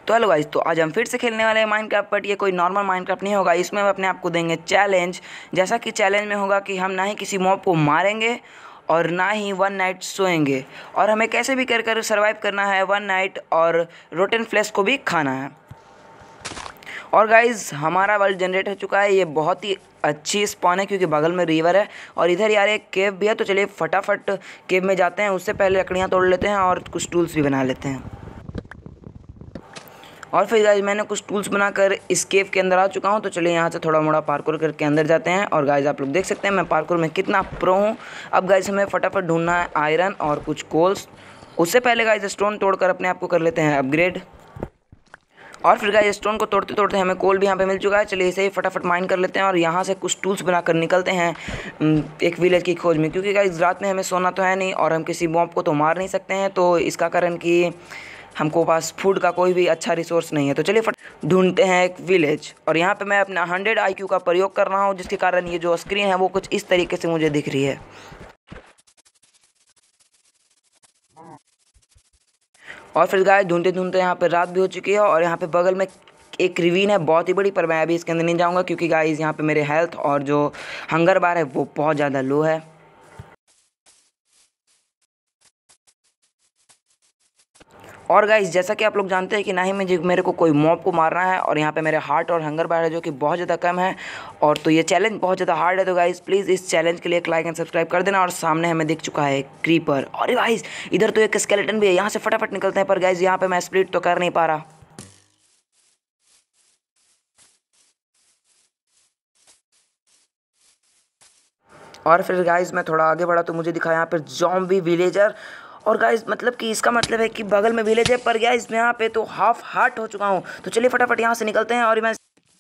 तो hello guys, तो आज हम फिर से खेलने वाले हैं माइनक्राफ्ट। बट ये कोई नॉर्मल माइनक्राफ्ट नहीं होगा, इसमें हम अपने आप को देंगे चैलेंज। जैसा कि चैलेंज में होगा कि हम ना ही किसी मॉब को मारेंगे और ना ही वन नाइट सोएंगे, और हमें कैसे भी कर कर सर्वाइव करना है वन नाइट, और रोटन फ्लेश को भी खाना है। और गाइस हमारा वर्ल्ड जनरेट हो चुका है। ये बहुत ही अच्छी स्पॉन है क्योंकि बगल में रिवर है और इधर यार एक केव भी है। तो चलिए फटाफट केव में जाते हैं। उससे पहले लकड़ियाँ तोड़ लेते हैं और कुछ टूल्स भी बना लेते हैं। और फिर गाइज मैंने कुछ टूल्स बनाकर इस केव के अंदर आ चुका हूँ। तो चलिए यहाँ से थोड़ा मोड़ा पार्कोर करके अंदर जाते हैं। और गाइज आप लोग देख सकते हैं मैं पार्कोर में कितना प्रो हूँ। अब गाइज हमें फटाफट ढूंढना है आयरन और कुछ कोल्स। उससे पहले गाइज स्टोन तोड़कर अपने आप को कर लेते हैं अपग्रेड। और फिर गाइस स्टोन को तोड़ते तोड़ते हमें कोल भी यहाँ पे मिल चुका है। चलिए इसे ही फटाफट माइन कर लेते हैं और यहाँ से कुछ टूल्स बनाकर निकलते हैं एक विलेज की खोज में। क्योंकि गाइस रात में हमें सोना तो है नहीं और हम किसी मॉब को तो मार नहीं सकते हैं, तो इसका कारण कि हमको पास फूड का कोई भी अच्छा रिसोर्स नहीं है। तो चलिए फट ढूंढते हैं एक विलेज। और यहाँ पे मैं अपना 100 IQ का प्रयोग कर रहा हूँ, जिसके कारण ये जो स्क्रीन है वो कुछ इस तरीके से मुझे दिख रही है। और फिर गाइस ढूंढते ढूंढते यहाँ पे रात भी हो चुकी है और यहाँ पे बगल में एक रिवीन है बहुत ही बड़ी, पर मैं अभी इसके अंदर नहीं जाऊँगा क्योंकि गाइस यहाँ पे मेरे हेल्थ और जो हंगर बार है वो बहुत ज़्यादा लो है। और गाइस जैसा कि आप लोग जानते हैं कि ना ही मेरे को कोई मॉब को मारना है, और यहाँ पे मेरे हार्ट और हंगर बार है जो कि बहुत ज़्यादा कम है। और तो ये चैलेंज बहुत ज़्यादा हार्ड है। तो गाइस प्लीज़ इस चैलेंज के लिए एक लाइक एंड सब्सक्राइब कर देना। और सामने हमें दिख चुका है क्रीपर। और गाइस इधर तो एक स्केलेटन भी है, यहाँ से फटाफट निकलते हैं। पर गाइस यहाँ पे मैं स्प्लिट तो कर नहीं पा रहा। और फिर गाइस मैं थोड़ा आगे बढ़ा तो मुझे दिखा यहाँ पे ज़ॉम्बी विलेजर। और गाइस मतलब कि इसका मतलब है कि बगल में विलेज है, पर गाइस मैं यहाँ पे तो हाफ हार्ट हो चुका हूँ। तो चलिए फटाफट यहाँ से निकलते हैं। और मैं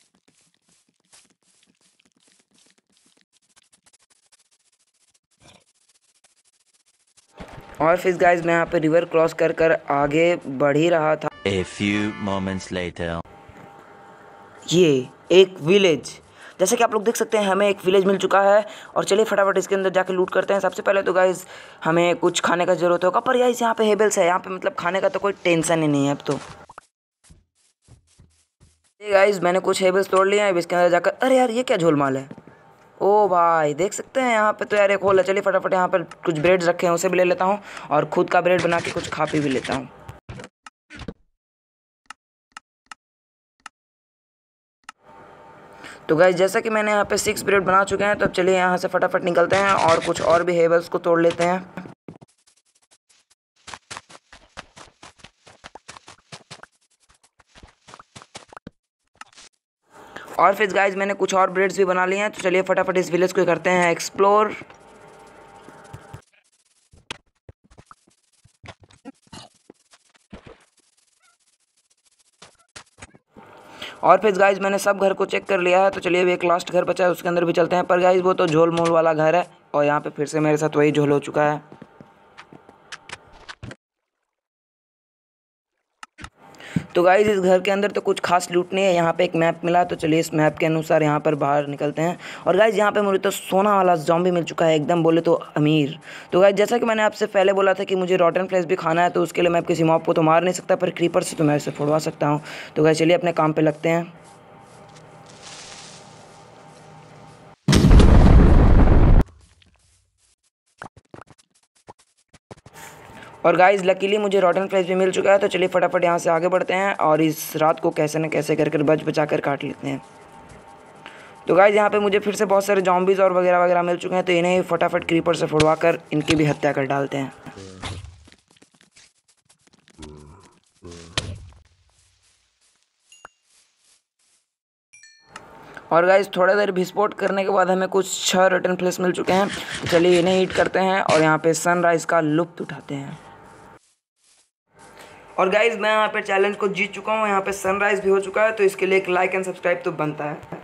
और फिर गाइस मैं यहाँ पे रिवर क्रॉस कर कर आगे बढ़ ही रहा था। A few moments later. ये एक विलेज, जैसे कि आप लोग देख सकते हैं हमें एक विलेज मिल चुका है। और चलिए फटाफट इसके अंदर जाके लूट करते हैं। सबसे पहले तो गाइस हमें कुछ खाने का ज़रूरत होगा, पर गाइस यहाँ पे हेबल्स है। यहाँ पे मतलब खाने का तो कोई टेंशन ही नहीं है अब तो। गाइस मैंने कुछ हेबल्स तोड़ लिए हैं। अब इसके अंदर जाकर अरे यार ये क्या झोलमाल है। ओ भाई देख सकते हैं यहाँ पे तो यार एक होल है। चलिए फटाफट यहाँ पर कुछ ब्रेड्स रखे हैं उसे भी ले लेता हूँ और खुद का ब्रेड बना के कुछ खा पी भी लेता हूँ। तो गाइस जैसा कि मैंने यहाँ पे 6 ब्रेड बना चुके हैं, तो अब चलिए यहाँ से फटाफट निकलते हैं और कुछ और भी हेबल्स को तोड़ लेते हैं। और फिर गाइस मैंने कुछ और ब्रेड्स भी बना लिए हैं। तो चलिए फटाफट इस विलेज को करते हैं एक्सप्लोर। और फिर गाइस मैंने सब घर को चेक कर लिया है। तो चलिए अभी एक लास्ट घर बचा है, उसके अंदर भी चलते हैं। पर गाइस वो तो झोल मोल वाला घर है और यहाँ पे फिर से मेरे साथ वही झोल हो चुका है। तो गाइस इस घर के अंदर तो कुछ खास लूट नहीं है। यहाँ पे एक मैप मिला, तो चलिए इस मैप के अनुसार यहाँ पर बाहर निकलते हैं। और गाइस यहाँ पे मुझे तो सोना वाला ज़ॉम्बी मिल चुका है, एकदम बोले तो अमीर। तो गाइस जैसा कि मैंने आपसे पहले बोला था कि मुझे रॉटन फ्लेश भी खाना है, तो उसके लिए मैं किसी मॉब को तो मार नहीं सकता, पर क्रीपर से तो मैं इसे फोड़वा सकता हूँ। तो गाइस चलिए अपने काम पर लगते हैं। और गाइस लकीली मुझे रॉटन फ्लेश भी मिल चुका है। तो चलिए फटाफट यहाँ से आगे बढ़ते हैं और इस रात को कैसे न कैसे कर बचा कर काट लेते हैं। तो गाइस यहाँ पे मुझे फिर से बहुत सारे जॉम्बीज़ और वगैरह वगैरह मिल चुके हैं। तो इन्हें फटाफट क्रीपर से फुड़वा कर इनकी भी हत्या कर डालते हैं। और गाइस थोड़ा देर विस्फोट करने के बाद हमें कुछ 6 रॉटन फ्लेश मिल चुके हैं। तो चलिए इन्हें हीट करते हैं और यहाँ पे सनराइज़ का लुत्फ़ उठाते हैं। और गाइज मैं यहाँ पे चैलेंज को जीत चुका हूँ। यहाँ पे सनराइज़ भी हो चुका है, तो इसके लिए एक लाइक एंड सब्सक्राइब तो बनता है।